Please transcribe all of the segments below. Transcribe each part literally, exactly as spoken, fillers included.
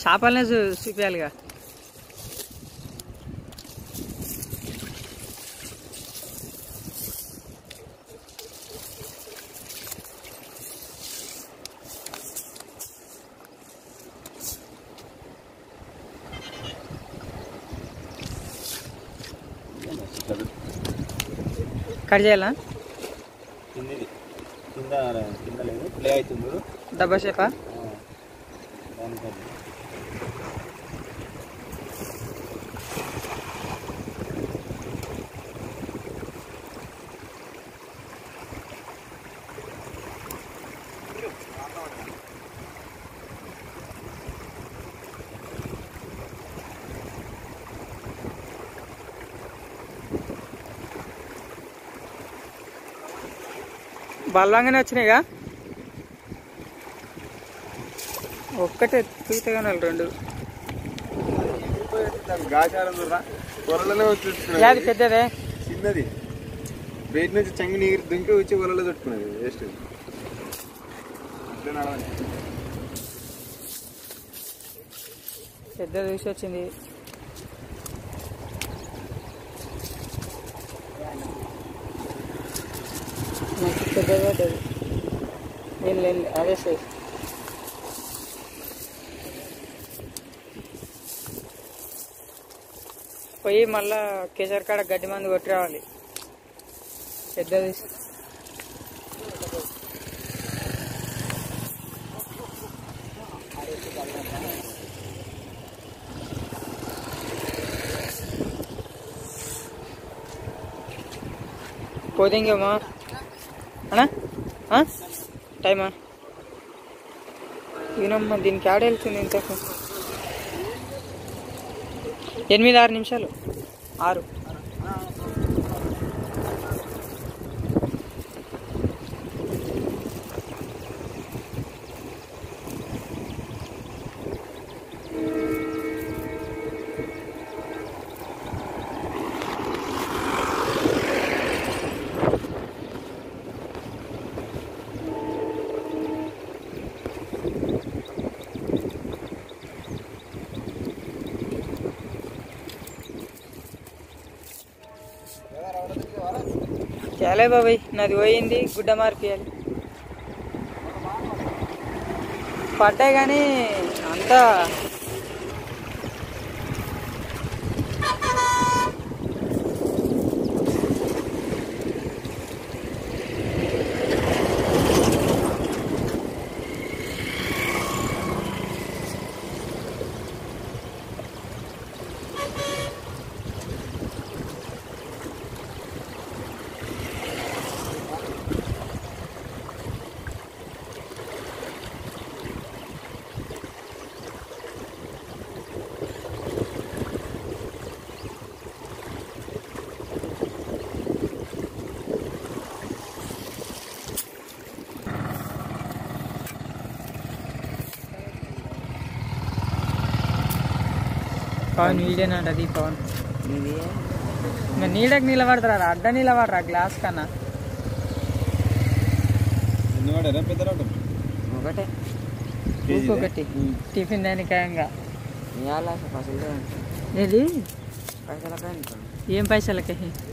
చేపలనే చూ చూపించాలిగా. Cut చేయాలా? కింద కింద లేదు, ప్లే అవుతుంది. డబ్బా షేపా? బలంగానే వచ్చినాయిగా. ఒక్కటే తూతగా రెండు అది పెద్దదే, చిన్నది బయట నుంచి చంగి నీరు దుంకి వచ్చి వలలో చుట్టుకున్నది. వేస్ట్ పెద్ద చూసి వచ్చింది. పెద్దగా పడ్డది. నేను అదే సైజ్. పోయి మళ్ళా కేసర్ కాడ గడ్డి మందు కొట్టి రావాలి. పెద్దది పోదేంగేమా అన్నా? టైమా ఈయనమ్మా, దీనికి ఆడ వెళ్తుంది ఇంతకు. ఎనిమిది ఆరు నిమిషాలు ఆరు. చాలే బాబాయ్, నాది పోయింది. గుడ్డ మార్పియాలి. పడ్డాయి కానీ అంతా పవన్ వీడియోనంట. అది పవన్ ఇంకా నీడకి నిలబడతారా? అడ్డ నిలబడరా గ్లాస్ కన్నా. ఒకటే ఇంకొకటి టిఫిన్ దానికాయంగా. ఏది ఏం పైసలకి?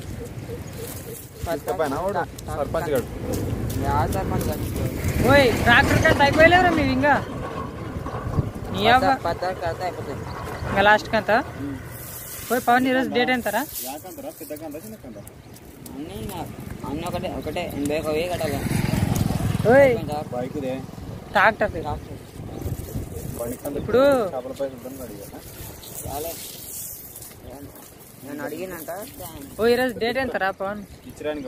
ఓయ్ ట్రాక్టర్ కంటే అయిపోయలేవురా మీరు ఇంకా? ఇంకా లాస్ట్ కంతా పోయి పవన్ ఈరోజు డేట్ ఎంతరా? ఒకటే ఒకటే ఎనభై ఒక వెయ్యి కట్టాలి. ట్రాక్టర్ ఇప్పుడు నేను అడిగినంట. ఓ ఈరోజు డేట్ ఎంతరా పవన్? ఇచ్చడానికి